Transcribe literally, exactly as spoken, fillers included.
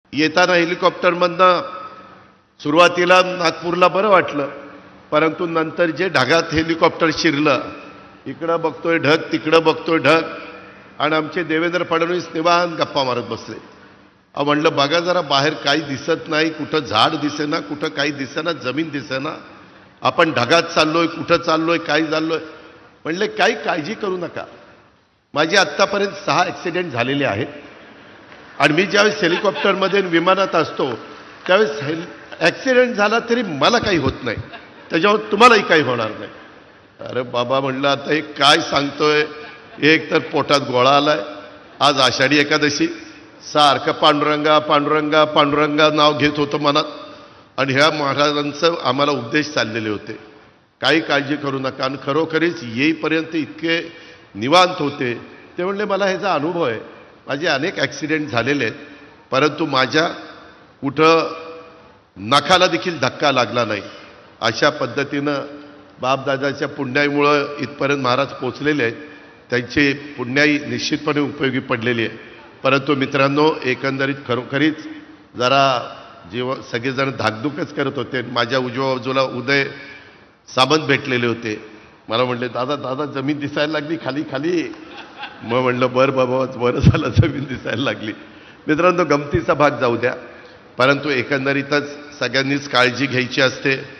येताना हेलिकॉप्टरमधनं सुरुवातीला नागपूरला बरं वाटलं, परंतु नंतर जे ढगात हेलिकॉप्टर शिरलं, इकडं बघतोय ढग, तिकडं बघतोय ढग, आणि आमचे देवेंद्र फडणवीस निवांत गप्पा मारत बसले. अहो म्हणलं बघा जरा बाहेर काही दिसत नाही, कुठं झाड दिसेना, कुठं काही दिसेना, जमीन दिसेना, आपण ढगात चाललोय, कुठं चाललोय, काय चाललोय. म्हणले काही काळजी करू नका. माझे आत्तापर्यंत सहा ॲक्सिडेंट झालेले आहेत, आणि मी ज्यावेळेस हेलिकॉप्टरमध्ये विमानात असतो त्यावेळेस हेल ॲक्सिडेंट झाला तरी मला काही होत नाही, त्याच्यावर तुम्हालाही काही होणार नाही. अरे बाबा म्हणलं आता हे काय सांगतोय, एक तर पोटात गोळा आलाय, आज आषाढी एकादशी, सारखं पांडुरंगा पांडुरंगा पांडुरंगा नाव घेत होतं मनात, आणि ह्या महाराजांचं आम्हाला उपदेश चाललेले होते, काही काळजी करू नका. आणि खरोखरीच येईपर्यंत इतके निवांत होते. ते म्हणले मला ह्याचा अनुभव आहे, माझे अनेक ॲक्सिडेंट झालेले आहेत, परंतु माझ्या कुठं नखाला देखील धक्का लागला नाही. अशा पद्धतीनं बापदादाच्या पुण्याईमुळं इथपर्यंत महाराज पोचलेले आहेत, त्यांची पुण्याई निश्चितपणे उपयोगी पडलेली आहे. परंतु मित्रांनो, एकंदरीत खरोखरीच जरा जीव सगळेजण धाकधूकच करत होते. माझ्या उजव्या बाजूला उदय सामंत भेटलेले होते, मला म्हणले दादा दादा जमीन दिसायला लागली खाली खाली. मग म्हणलं बरं बाबा बरं झालं जमीन दिसायला लागली. मित्रांनो, गमतीचा भाग जाऊ द्या, परंतु एकंदरीतच सगळ्यांनीच काळजी घ्यायची असते.